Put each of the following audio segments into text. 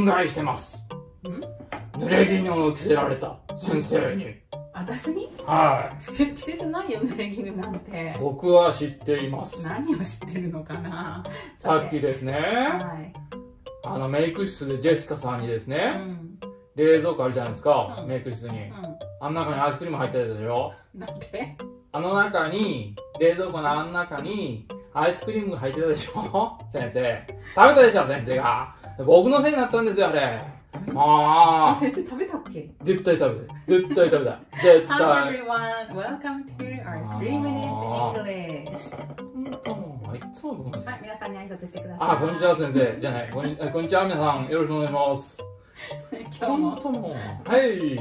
外してます。濡れ衣を着せられた先生に。 私に？ はい。 着せてないよ、濡れ衣なんて。 僕は知っています。 何を知ってるのかな。 さっきですね、 はい、 メイク室でジェシカさんにですね、冷蔵庫あるじゃないですか、メイク室に。あん中にアイスクリーム入ってるでしょ。 なんで？ あの中に、冷蔵庫のあん中に、アイスクリームが入ってたでしょ先生。食べたでしょ先生が。僕のせいになったんですよ、あれ。 先生食べたっけ？ 絶対食べた。絶対食べた。絶対。 Hello everyone, welcome to our 3-minute English. いつも僕のせい。 はい、皆さんに挨拶してください。 こんにちは先生。じゃない。こんにちは皆さん。よろしくお願いします。 今日も。 はい。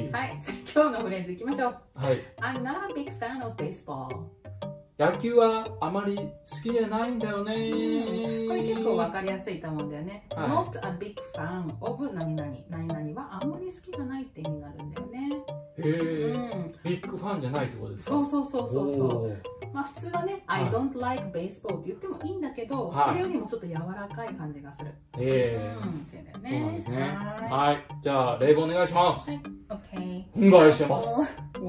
はい、今日のフレーズいきましょう。 はい。 I'm not a big fan of baseball. 野球はあまり好きじゃないんだよね。 これ結構わかりやすいと思うんだよね。Not a big fan of 何々はあんまり好きじゃないって意味になるんだよね。 へえ。ビッグファンじゃないってことですか？ そう。まあ普通はね、I don't like baseball って言ってもいいんだけど、それよりもちょっと柔らかい感じがする。 へえ。そうなんですね。はい。じゃあ例文お願いします。 はい。OK。 お願いします。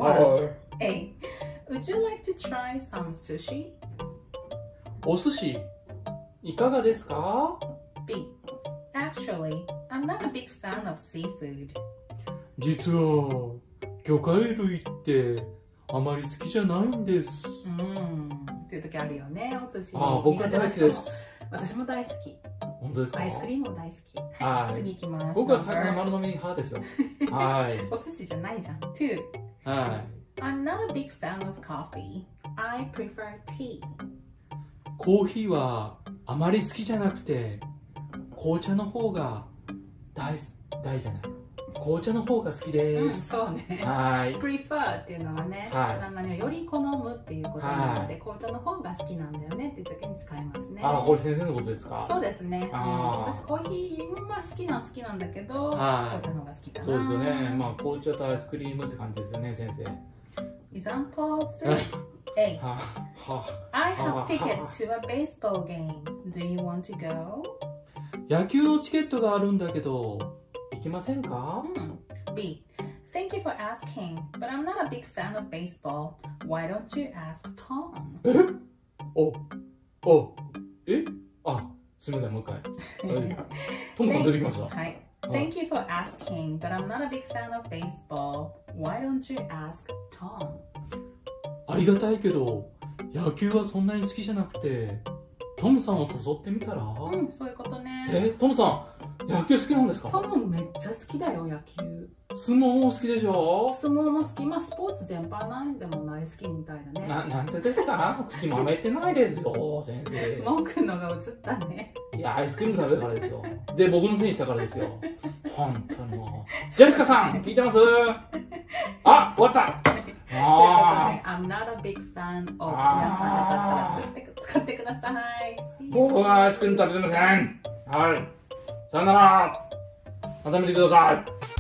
A. Would you like to try some sushi? お寿司いかがですか？ B. Actually, I'm not a big fan of seafood. 実は魚介類ってあまり好きじゃないんです。 っていう時あるよね、お寿司。 僕は大好きです。 私も大好き。 本当ですか？ アイスクリームも大好き。はい、次行きます。 僕は魚丸飲み派ですよ。はい。 お寿司じゃないじゃん。2. はい。 I'm not a big fan of coffee. I prefer tea. コーヒーはあまり好きじゃなくて、紅茶の方が大じゃない。紅茶の方が好きです。 そうね。 はい。 prefer っていうのはね、何をより好むっていうことなので、紅茶の方が好きなんだよねっていう時に使いますね。 これ先生のことですか？ そうですね。私コーヒーまあ好きなんだけど、紅茶の方が好きかな。 そうですよね。まあ紅茶とアイスクリームって感じですよね、先生。 Example 3. I have tickets to a baseball game. Do you want to go? 野球のチケットがあるんだけど、行きませんか？ B. Thank you for asking, but I'm not a big fan of baseball. Why don't you ask Tom? すみません、もう一回。トムさん出てきました。 はい。Thank you for asking, but I'm not a big fan of baseball. Why don't you ask Tom? ありがたいけど、野球はそんなに好きじゃなくて、トムさんを誘ってみたら？ そういうことね。 トムさん、野球好きなんですか？ トムめっちゃ好きだよ、野球。 相撲も好きでしょ？ 相撲も好き。まあスポーツ全般なんでも大好きみたいだね。 なんでですか？口まめてないですよ、先生。 文句のが映ったね。 いや、アイスクリーム食べるからですよ。で、僕のせいにしたからですよ。本当にもう。ジェシカさん、聞いてます？終わった。 I'm not a big fan of 皆さんよかったら使ってください。 僕はアイスクリーム食べてません。はい。さよなら。また見てください。